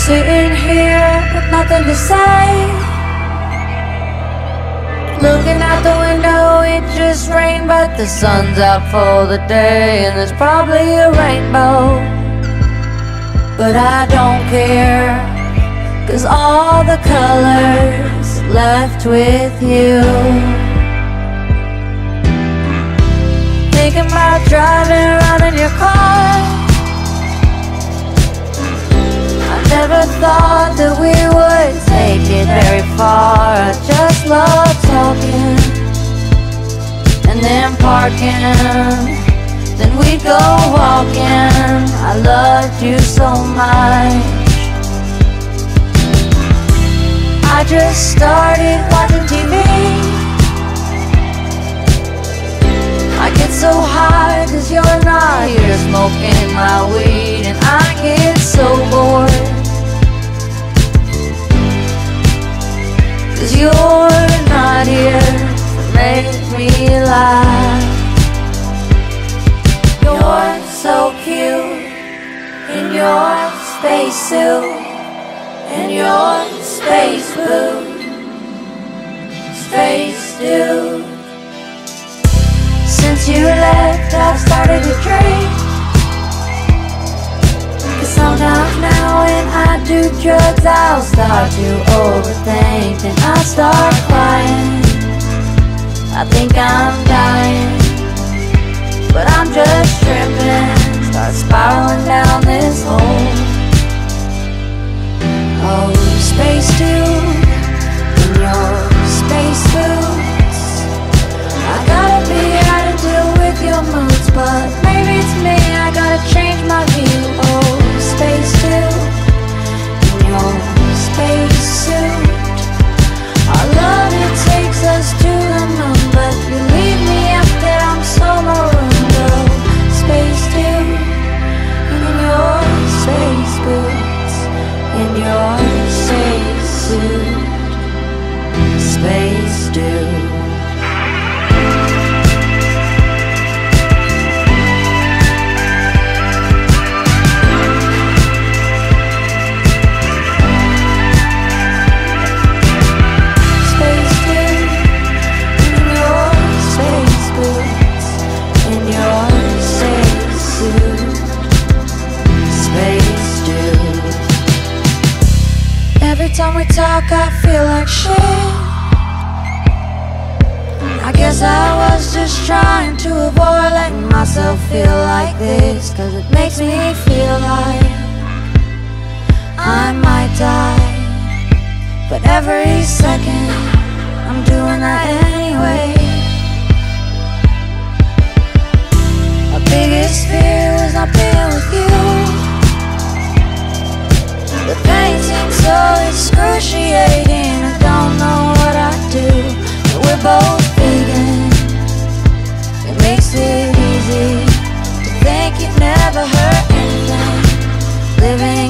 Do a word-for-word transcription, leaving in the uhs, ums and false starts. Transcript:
Sitting here with nothing to say, looking out the window, it just rained, but the sun's out for the day, and there's probably a rainbow. But I don't care, 'cause all the colors left with you. Thinking about driving around in your car, I never thought that we would take it very far. I just love talking and then parking, then we'd go walking. I loved you so much. I just started watching T V. I get so high 'cause you're not here smoking my weed, and I get so bored 'cause you're not here to make me laugh. You're so cute in your spacesuit and your space boot, space dude. Since you left, I've started to drink, 'cause sometimes now when I do drugs, I'll start to overthink, and I start crying. I think I'm dying, but I'm just tripping. Start spiraling down this hole. Oh, space dude in your space boots, I gotta be out of deal with your moods, but maybe it's me, I gotta change my view. Oh, space dude in your space suit, our love, it takes us to the moon, but you leave me up there, I'm so marooned. Oh, space dude in your space boots, in your space suit, space dude. Every time we talk, I feel like shit. I guess I was just trying to avoid letting myself feel like this, 'cause it makes me feel like I might die. But every second, I'm doing that anyway. My biggest fear was not being with you. The pain seems so excruciating, I don't know what I do, but we're both vegan. It makes it easy to think you never hurt anything, living